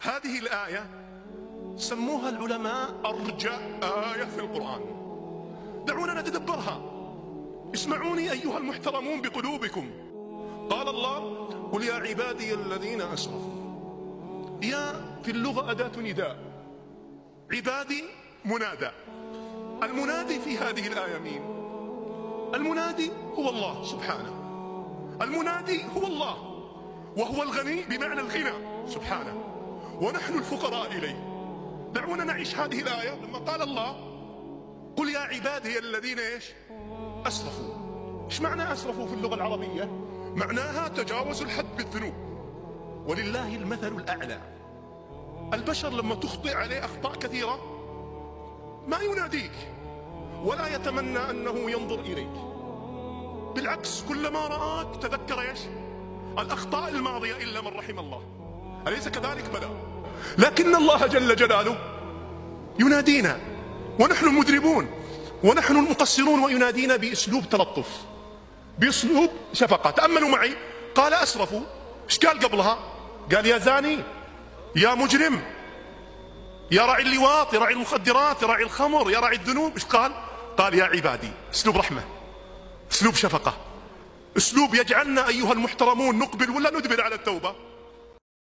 هذه الآية سموها العلماء أرجى آية في القرآن. دعونا نتدبرها. اسمعوني أيها المحترمون بقلوبكم. قال الله: قل يا عبادي الذين أسرفوا. يا في اللغة أداة نداء، عبادي منادى. المنادي في هذه الآية مين؟ المنادي هو الله سبحانه. المنادي هو الله، وهو الغني بمعنى الغنى سبحانه، ونحن الفقراء إليه. دعونا نعيش هذه الآية. لما قال الله: قل يا عبادي الذين أسرفوا. إيش معنى أسرفوا في اللغة العربية؟ معناها تجاوزوا الحد بالذنوب، ولله المثل الأعلى. البشر لما تخطئ عليه أخطاء كثيرة ما يناديك ولا يتمنى أنه ينظر إليك، بالعكس كلما رآك تذكر الأخطاء الماضية إلا من رحم الله. أليس كذلك؟ بلى. لكن الله جل جلاله ينادينا ونحن المذنبون ونحن المقصرون، وينادينا بأسلوب تلطف، بأسلوب شفقة. تأملوا معي. قال أسرفوا. إيش قال قبلها؟ قال يا زاني، يا مجرم، يا راعي اللواط، يا راعي المخدرات، يا راعي الخمر، يا راعي الذنوب. إيش قال؟ قال يا عبادي. أسلوب رحمة، أسلوب شفقة، أسلوب يجعلنا أيها المحترمون نقبل ولا ندبر على التوبة.